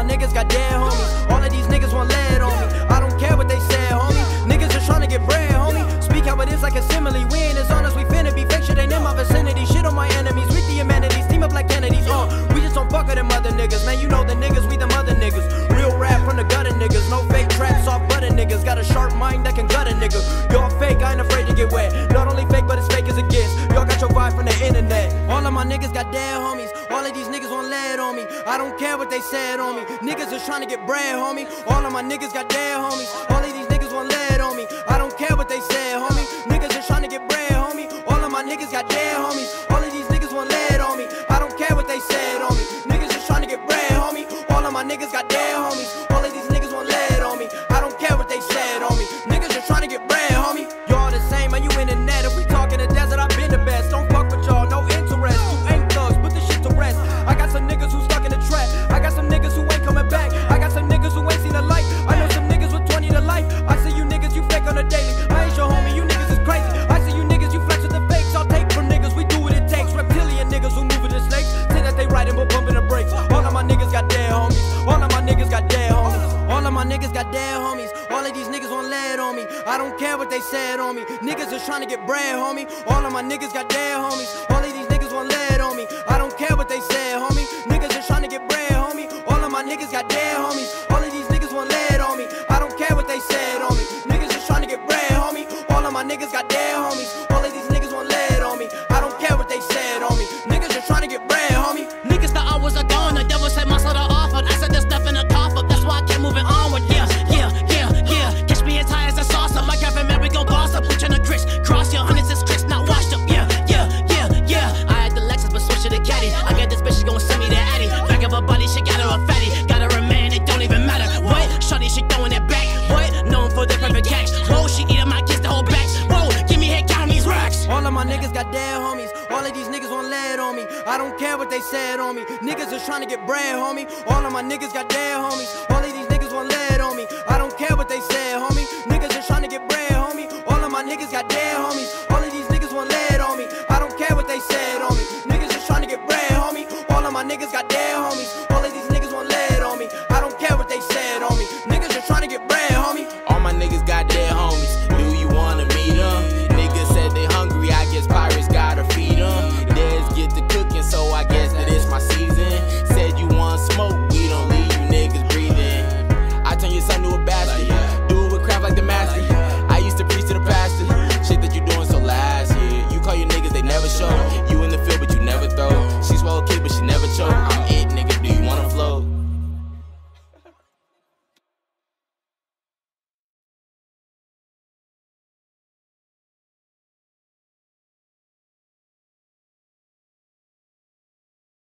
niggas got dead homies. All of these niggas want lead on me. I don't care what they said, homie. Niggas just tryna get bread, homie. Speak how it is like a simile. We ain't as honest, we finna be fake shit ain't in my vicinity. Shit on my enemies, with the amenities, team up like Kennedys. We just don't fuck with them other niggas. Man, you know the niggas, we them other niggas. Real rap from the gutter niggas. No fake trap, soft butter niggas. Got a sharp mind that can gut a nigga. Y'all fake, I ain't afraid to get wet. Not only fake, but it's fake as it gets. Y'all got your vibe from the internet. All of my niggas got dead homies. All of these niggas want lead on me. I don't care what they said on me. Niggas just tryna get bread, homie. All of my niggas got dead homies. All of these niggas want lead on me. I don't care what they said, homie. Niggas just tryna get bread, homie. All of my niggas got dead homies. All of these niggas want lead on me. I don't care what they said on me. Niggas just tryna get bread, homie. All of my niggas got dead homies. All of these niggas want lead on me. I don't care what they said on me. Niggas just tryna get bread, homie. Y'all the same, man, you in the net. If we talk in the desert, I've been the best. Don't fuck with y'all, no interest. You ain't thugs, put the shit to rest. I got some niggas who stuck in the trap. I got some niggas who ain't coming back. I got some niggas who ain't seen the light. I know some niggas with 20 to life. I see you niggas, you fake on the daily. I ain't your homie, you niggas is crazy. I see you niggas, you flex with the fakes. I'll take from niggas, we do what it takes. Reptilian niggas who move with the snakes. Say that they riding but bumping the brakes. All of my niggas got dead homies. All of my niggas got dead homies. All of my niggas got dead homies. All of these niggas want lead on me. I don't care what they said on me. Niggas just trying to get bread, homie. All of my niggas got dead homies. All of these niggas want lead on me. I don't care what they said, homie. Niggas just trying to get bread, homie. All of my niggas got dead homies. All of these niggas want lead on me. I don't care what they said on me. Niggas just trying to get bread, homie. All of my niggas got dead homies. All of these niggas want lead on me. I don't care what they said on me. Niggas just trying to get bread, homie. Niggas thought I was a gone. The devil said my soul offered. I said there's stuff in the coffin. That's why I kept moving onward. Yeah. Catch me as high as a saucer. Like Kevin Mary go boss up. Put you in a Chris. Cross your hundreds is Chris, not washed up. Yeah. I had the Lexus, but switch to the caddy. I get this bitch, she gon' send me the Addy. Back of her body, she got her a fatty. Got her a man, it don't even matter. What? Shorty, she throwing it back. What? Known for the perfect catch. Whoa, she eating my kids the whole batch. Whoa, give me head, count these racks. All of my niggas got dead homies. All of these niggas want lead on me. I don't care what they said on me. Niggas just trying to get bread, homie. All of my niggas got dead homies.